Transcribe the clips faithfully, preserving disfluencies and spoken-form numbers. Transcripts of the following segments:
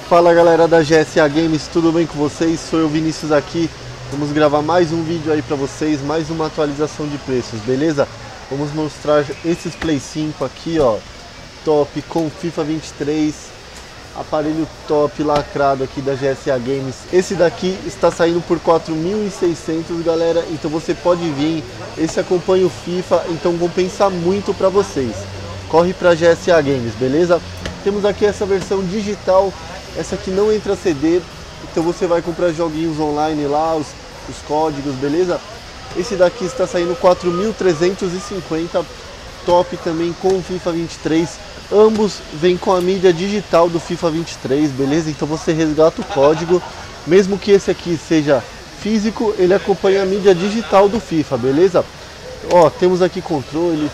Fala galera da G S A Games, tudo bem com vocês? Sou eu, Vinícius aqui. Vamos gravar mais um vídeo aí pra vocês, mais uma atualização de preços, beleza? Vamos mostrar esses Play cinco aqui, ó, top com FIFA vinte e três, aparelho top lacrado aqui da G S A Games. Esse daqui está saindo por quatro mil e seiscentos, galera, então você pode vir. Esse acompanha o FIFA, então compensa muito pra vocês. Corre pra G S A Games, beleza? Temos aqui essa versão digital. Essa aqui não entra C D, então você vai comprar joguinhos online lá, os, os códigos, beleza? Esse daqui está saindo quatro mil trezentos e cinquenta, top também com o FIFA vinte e três. Ambos vêm com a mídia digital do FIFA vinte e três, beleza? Então você resgata o código, mesmo que esse aqui seja físico, ele acompanha a mídia digital do FIFA, beleza? Ó, temos aqui controle,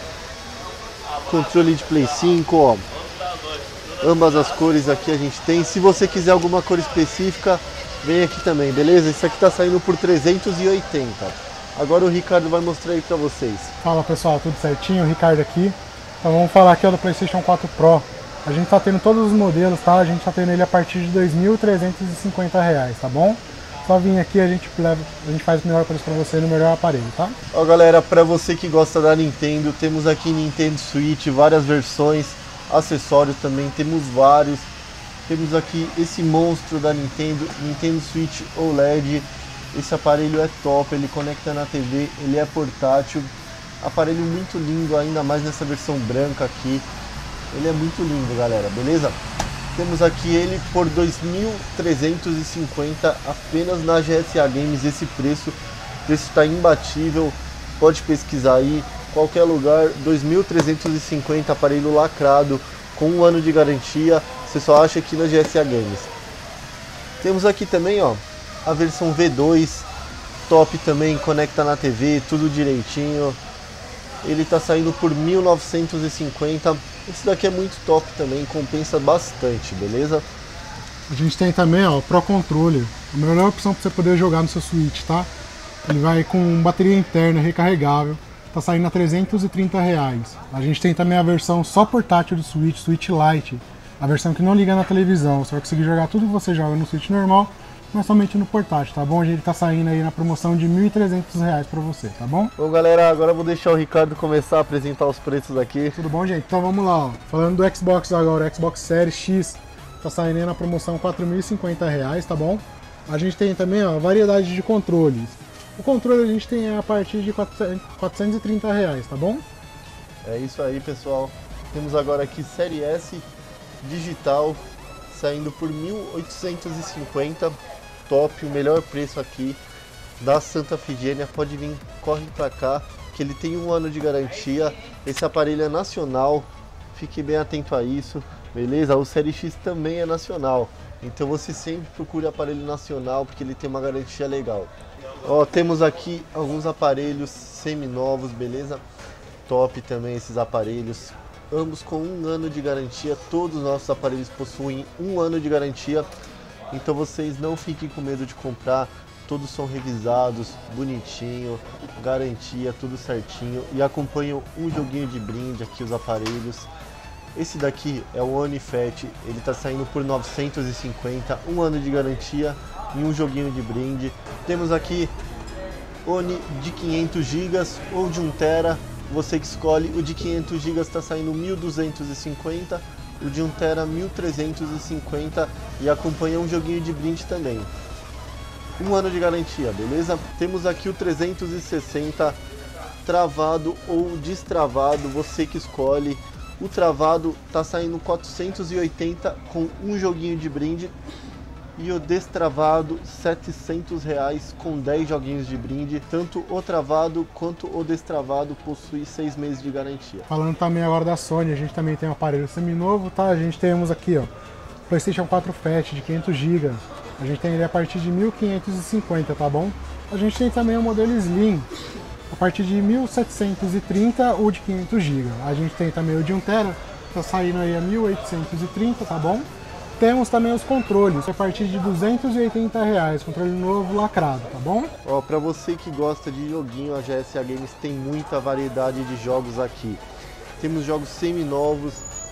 controle de Play cinco, ó. Ambas as cores aqui a gente tem. Se você quiser alguma cor específica, vem aqui também, beleza? Esse aqui tá saindo por trezentos e oitenta. Agora o Ricardo vai mostrar aí pra vocês. Fala pessoal, tudo certinho? O Ricardo aqui. Então vamos falar aqui ó, do PlayStation quatro Pro. A gente tá tendo todos os modelos, tá? A gente tá tendo ele a partir de dois mil trezentos e cinquenta reais, tá bom? Só vir aqui, a gente leva, a gente faz o melhor preço pra você no melhor aparelho, tá? Ó galera, pra você que gosta da Nintendo, temos aqui Nintendo Switch, várias versões. Acessórios também, temos vários. Temos aqui esse monstro da Nintendo, Nintendo Switch O L E D. Esse aparelho é top, ele conecta na T V, ele é portátil. Aparelho muito lindo, ainda mais nessa versão branca aqui. Ele é muito lindo, galera, beleza? Temos aqui ele por dois mil trezentos e cinquenta apenas na G S A Games. Esse preço, o preço está imbatível, pode pesquisar aí. Qualquer lugar, dois mil trezentos e cinquenta, aparelho lacrado, com um ano de garantia, você só acha aqui na G S A Games. Temos aqui também, ó, a versão V dois, top também, conecta na T V, tudo direitinho. Ele tá saindo por mil novecentos e cinquenta, esse daqui é muito top também, compensa bastante, beleza? A gente tem também, ó, Pro Controller, a melhor opção para você poder jogar no seu Switch, tá? Ele vai com bateria interna recarregável. Tá saindo a trezentos e trinta reais. A gente tem também a versão só portátil do Switch, Switch Lite. A versão que não liga na televisão. Você vai conseguir jogar tudo que você joga no Switch normal, mas somente no portátil, tá bom? A gente tá saindo aí na promoção de mil e trezentos reais pra você, tá bom? Bom galera, agora eu vou deixar o Ricardo começar a apresentar os preços aqui. Tudo bom, gente? Então vamos lá, ó. Falando do Xbox agora, o Xbox Series X tá saindo aí na promoção quatro mil e cinquenta reais, tá bom? A gente tem também, ó, variedade de controles. O controle a gente tem a partir de quatrocentos e trinta reais, tá bom? É isso aí, pessoal. Temos agora aqui Série S digital saindo por mil oitocentos e cinquenta, top, o melhor preço aqui da Santa Efigênia. Pode vir, corre pra cá, que ele tem um ano de garantia. Esse aparelho é nacional, fique bem atento a isso, beleza? O Série X também é nacional, então você sempre procure aparelho nacional, porque ele tem uma garantia legal. Ó, temos aqui alguns aparelhos semi-novos, beleza? Top também esses aparelhos, ambos com um ano de garantia. Todos os nossos aparelhos possuem um ano de garantia, então vocês não fiquem com medo de comprar. Todos são revisados, bonitinho, garantia, tudo certinho, e acompanham um joguinho de brinde aqui os aparelhos. Esse daqui é o Oni Fat, ele está saindo por novecentos e cinquenta, um ano de garantia e um joguinho de brinde. Temos aqui Oni de quinhentos gigas ou de um tera, você que escolhe. O de quinhentos gigas está saindo mil duzentos e cinquenta, o de um tera mil trezentos e cinquenta, e acompanha um joguinho de brinde também. Um ano de garantia, beleza? Temos aqui o trezentos e sessenta, travado ou destravado, você que escolhe. O travado tá saindo quatrocentos e oitenta com um joguinho de brinde, e o destravado setecentos reais com dez joguinhos de brinde. Tanto o travado quanto o destravado possui seis meses de garantia. Falando também agora da Sony, a gente também tem um aparelho seminovo, tá? A gente temos aqui, ó, PlayStation quatro Fat de quinhentos gigas. A gente tem ele a partir de mil quinhentos e cinquenta, tá bom? A gente tem também o modelo Slim a partir de mil setecentos e trinta, o de quinhentos gigas. A gente tem também o de um tera, tá saindo aí a mil oitocentos e trinta, tá bom? Temos também os controles, a partir de duzentos e oitenta reais, controle novo lacrado, tá bom? Ó, pra você que gosta de joguinho, a G S A Games tem muita variedade de jogos aqui. Temos jogos semi-novos,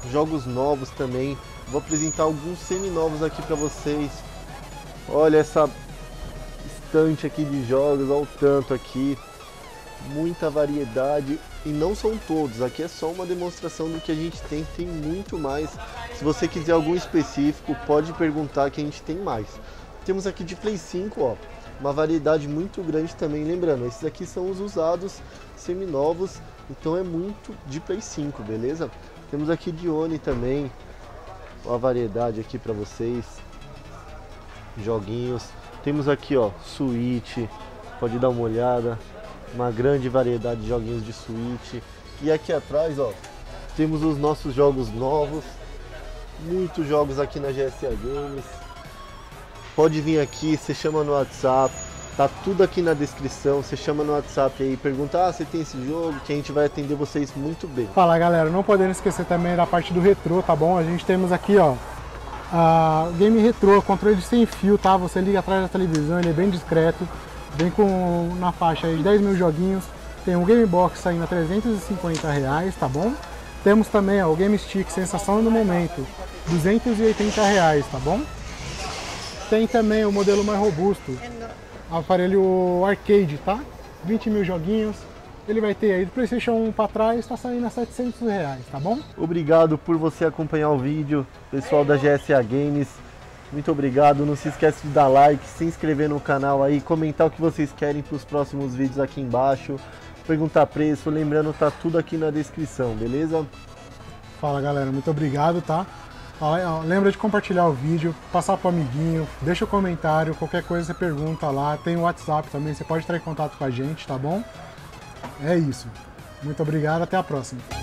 jogos novos também. Vou apresentar alguns semi-novos aqui para vocês. Olha essa estante aqui de jogos, olha o tanto aqui. Muita variedade, e não são todos, aqui é só uma demonstração do que a gente tem, tem muito mais. Se você quiser algum específico, pode perguntar que a gente tem mais. Temos aqui de Play cinco, ó, uma variedade muito grande também, lembrando, esses aqui são os usados seminovos, então é muito de Play cinco, beleza? Temos aqui de Oni também, uma variedade aqui para vocês, joguinhos. Temos aqui, ó, Switch, pode dar uma olhada. Uma grande variedade de joguinhos de Switch. E aqui atrás, ó, temos os nossos jogos novos. Muitos jogos aqui na G S A Games. Pode vir aqui, você chama no WhatsApp. Tá tudo aqui na descrição. Você chama no WhatsApp aí, pergunta, ah, você tem esse jogo? Que a gente vai atender vocês muito bem. Fala, galera, não podemos esquecer também da parte do retrô, tá bom? A gente temos aqui, ó, a Game Retrô, controle sem fio, tá? Você liga atrás da televisão, ele é bem discreto. Vem com na faixa aí de dez mil joguinhos. Tem um Game Box saindo a trezentos e cinquenta reais, tá bom? Temos também, ó, o Game Stick Sensação do Momento, duzentos e oitenta reais, tá bom? Tem também o modelo mais robusto, aparelho arcade, tá? vinte mil joguinhos. Ele vai ter aí do PlayStation um para trás, tá saindo a setecentos reais, tá bom? Obrigado por você acompanhar o vídeo, pessoal da G S A Games. Muito obrigado, não se esquece de dar like, se inscrever no canal aí, comentar o que vocês querem para os próximos vídeos aqui embaixo, perguntar preço, lembrando, tá tudo aqui na descrição, beleza? Fala, galera, muito obrigado, tá? Lembra de compartilhar o vídeo, passar pro amiguinho, deixa o comentário, qualquer coisa você pergunta lá, tem o WhatsApp também, você pode entrar em contato com a gente, tá bom? É isso. Muito obrigado, até a próxima.